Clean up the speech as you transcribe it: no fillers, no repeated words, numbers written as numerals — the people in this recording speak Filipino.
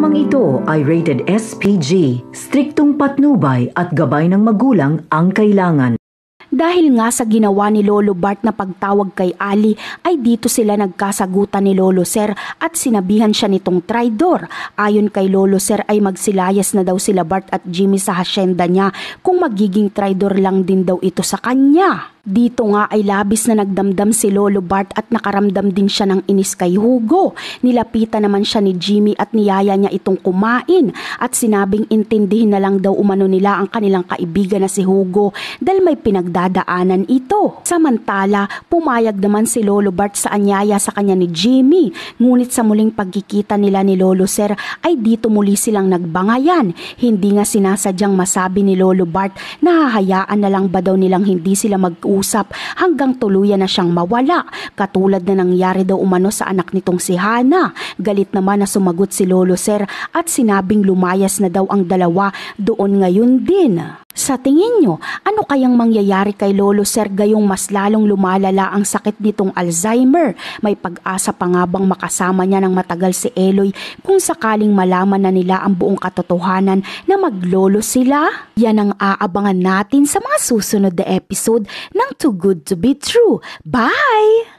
Programang ito ay rated SPG, striktong patnubay at gabay ng magulang ang kailangan. Dahil nga sa ginawa ni Lolo Bart na pagtawag kay Ali ay dito sila nagkasagutan ni Lolo Ser at sinabihan siya nitong traidor. Ayon kay Lolo Ser ay magsilayas na daw sila Bart at Jimmy sa hasyenda niya kung magiging traidor lang din daw ito sa kanya. Dito nga ay labis na nagdamdam si Lolo Bart at nakaramdam din siya ng inis kay Hugo. Nilapitan naman siya ni Jimmy at niyaya niya itong kumain at sinabing intindihin na lang daw umano nila ang kanilang kaibigan na si Hugo dahil may pinagdadaanan ito. Samantala, pumayag naman si Lolo Bart sa anyaya sa kanya ni Jimmy. Ngunit sa muling pagkikita nila ni Lolo Ser ay dito muli silang nagbangayan. Hindi nga sinasadyang masabi ni Lolo Bart na hahayaan na lang ba daw nilang hindi sila mag-usap hanggang tuluyan na siyang mawala. Katulad na nangyari daw umano sa anak nitong si Hana. Galit naman na sumagot si Lolo Ser at sinabing lumayas na daw ang dalawa doon ngayon din. Sa tingin nyo, ano kayang mangyayari kay Lolo Ser gayong mas lalong lumalala ang sakit nitong Alzheimer? May pag-asa pa nga bang makasama niya ng matagal si Eloy kung sakaling malaman na nila ang buong katotohanan na maglolo sila? Yan ang aabangan natin sa mga susunod na episode ng Too Good to Be True. Bye!